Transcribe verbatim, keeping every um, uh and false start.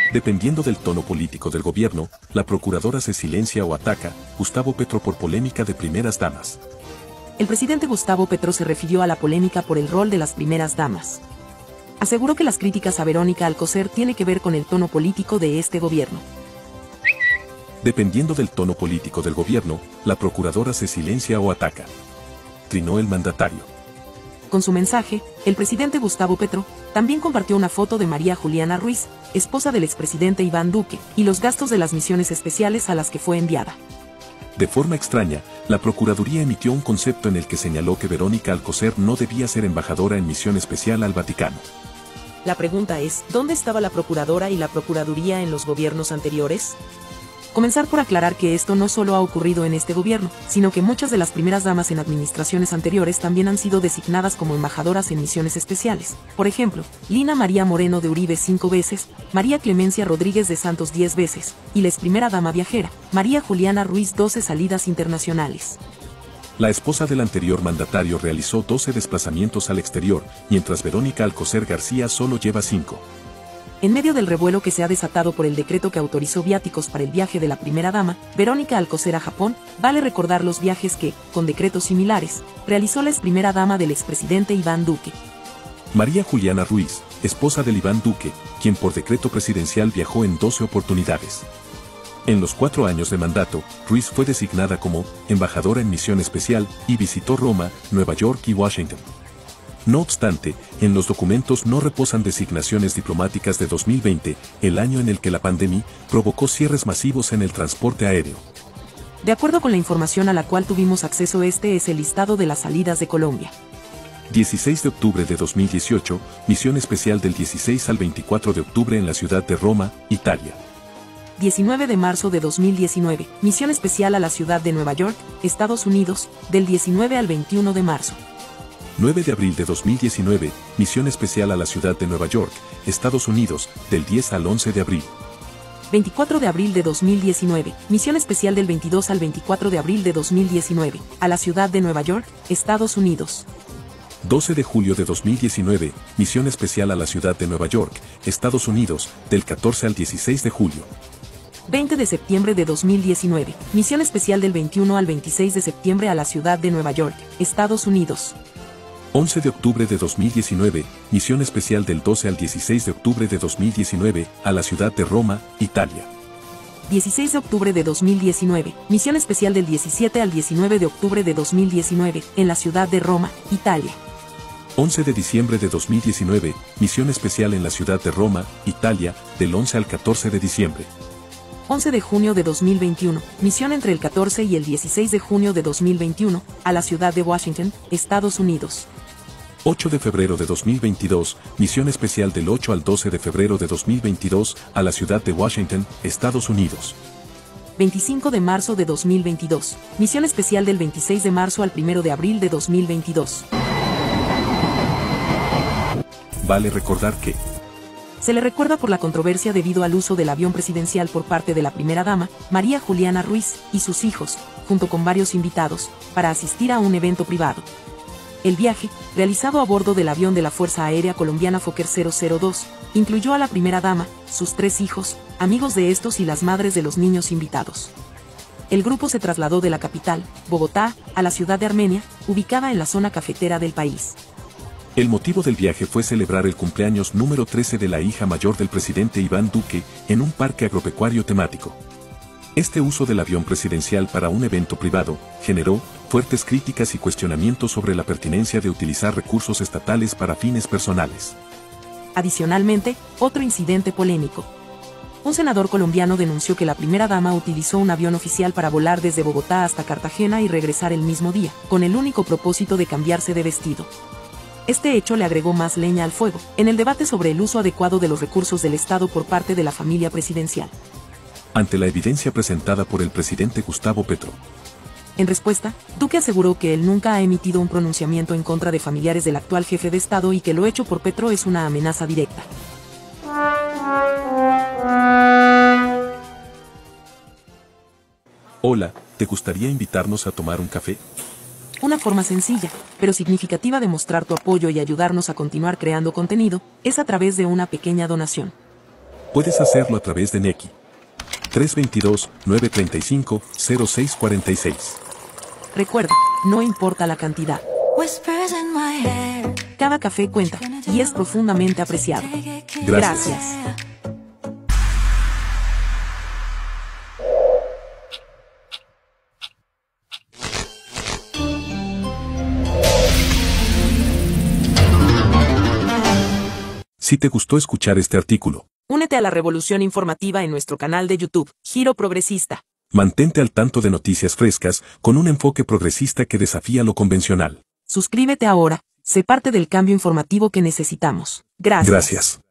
Dependiendo del tono político del gobierno, la procuradora se silencia o ataca. Gustavo Petro por polémica de primeras damas. El presidente Gustavo Petro se refirió a la polémica por el rol de las primeras damas. Aseguró que las críticas a Verónica Alcocer tiene que ver con el tono político de este gobierno. Dependiendo del tono político del gobierno, la procuradora se silencia o ataca. Trinó el mandatario. Con su mensaje, el presidente Gustavo Petro también compartió una foto de María Juliana Ruiz, esposa del expresidente Iván Duque, y los gastos de las misiones especiales a las que fue enviada. De forma extraña, la Procuraduría emitió un concepto en el que señaló que Verónica Alcocer no debía ser embajadora en misión especial al Vaticano. La pregunta es, ¿dónde estaba la Procuradora y la Procuraduría en los gobiernos anteriores? Comenzar por aclarar que esto no solo ha ocurrido en este gobierno, sino que muchas de las primeras damas en administraciones anteriores también han sido designadas como embajadoras en misiones especiales. Por ejemplo, Lina María Moreno de Uribe cinco veces, María Clemencia Rodríguez de Santos diez veces, y la ex primera dama viajera, María Juliana Ruiz doce salidas internacionales. La esposa del anterior mandatario realizó doce desplazamientos al exterior, mientras Verónica Alcocer García solo lleva cinco. En medio del revuelo que se ha desatado por el decreto que autorizó viáticos para el viaje de la primera dama, Verónica Alcocer a Japón, vale recordar los viajes que, con decretos similares, realizó la ex primera dama del expresidente Iván Duque. María Juliana Ruiz, esposa del Iván Duque, quien por decreto presidencial viajó en doce oportunidades. En los cuatro años de mandato, Ruiz fue designada como embajadora en misión especial y visitó Roma, Nueva York y Washington. No obstante, en los documentos no reposan designaciones diplomáticas de dos mil veinte, el año en el que la pandemia provocó cierres masivos en el transporte aéreo. De acuerdo con la información a la cual tuvimos acceso, este es el listado de las salidas de Colombia. dieciséis de octubre de dos mil dieciocho, misión especial del dieciséis al veinticuatro de octubre en la ciudad de Roma, Italia. diecinueve de marzo de dos mil diecinueve, misión especial a la ciudad de Nueva York, Estados Unidos, del diecinueve al veintiuno de marzo. nueve de abril de dos mil diecinueve, misión especial a la ciudad de Nueva York, Estados Unidos, del diez al once de abril. veinticuatro de abril de dos mil diecinueve, misión especial del veintidós al veinticuatro de abril de dos mil diecinueve, a la ciudad de Nueva York, Estados Unidos. doce de julio de dos mil diecinueve, misión especial a la ciudad de Nueva York, Estados Unidos, del catorce al dieciséis de julio. veinte de septiembre de dos mil diecinueve, misión especial del veintiuno al veintiséis de septiembre a la ciudad de Nueva York, Estados Unidos. once de octubre de dos mil diecinueve, misión especial del doce al dieciséis de octubre de dos mil diecinueve, a la ciudad de Roma, Italia. dieciséis de octubre de dos mil diecinueve, misión especial del diecisiete al diecinueve de octubre de dos mil diecinueve, en la ciudad de Roma, Italia. once de diciembre de dos mil diecinueve, misión especial en la ciudad de Roma, Italia, del once al catorce de diciembre. once de junio de dos mil veintiuno, misión entre el catorce y el dieciséis de junio de dos mil veintiuno, a la ciudad de Washington, Estados Unidos. ocho de febrero de dos mil veintidós, misión especial del ocho al doce de febrero de dos mil veintidós, a la ciudad de Washington, Estados Unidos. veinticinco de marzo de dos mil veintidós, misión especial del veintiséis de marzo al primero de abril de dos mil veintidós. Vale recordar que se le recuerda por la controversia debido al uso del avión presidencial por parte de la primera dama, María Juliana Ruiz, y sus hijos, junto con varios invitados, para asistir a un evento privado. El viaje, realizado a bordo del avión de la Fuerza Aérea Colombiana Fokker cero cero dos, incluyó a la primera dama, sus tres hijos, amigos de estos y las madres de los niños invitados. El grupo se trasladó de la capital, Bogotá, a la ciudad de Armenia, ubicada en la zona cafetera del país. El motivo del viaje fue celebrar el cumpleaños número trece de la hija mayor del presidente Iván Duque, en un parque agropecuario temático. Este uso del avión presidencial para un evento privado generó fuertes críticas y cuestionamientos sobre la pertinencia de utilizar recursos estatales para fines personales. Adicionalmente, otro incidente polémico. Un senador colombiano denunció que la primera dama utilizó un avión oficial para volar desde Bogotá hasta Cartagena y regresar el mismo día, con el único propósito de cambiarse de vestido. Este hecho le agregó más leña al fuego, en el debate sobre el uso adecuado de los recursos del Estado por parte de la familia presidencial. Ante la evidencia presentada por el presidente Gustavo Petro. En respuesta, Duque aseguró que él nunca ha emitido un pronunciamiento en contra de familiares del actual jefe de Estado y que lo hecho por Petro es una amenaza directa. Hola, ¿te gustaría invitarnos a tomar un café? Una forma sencilla, pero significativa de mostrar tu apoyo y ayudarnos a continuar creando contenido, es a través de una pequeña donación. Puedes hacerlo a través de Nequi. tres dos dos, nueve tres cinco, cero seis cuatro seis. Recuerda, no importa la cantidad. Cada café cuenta, y es profundamente apreciado. Gracias. Gracias. Si te gustó escuchar este artículo, Únete a la revolución informativa en nuestro canal de YouTube, Giro Progresista. mantente al tanto de noticias frescas con un enfoque progresista que desafía lo convencional. Suscríbete ahora, sé parte del cambio informativo que necesitamos. Gracias. Gracias.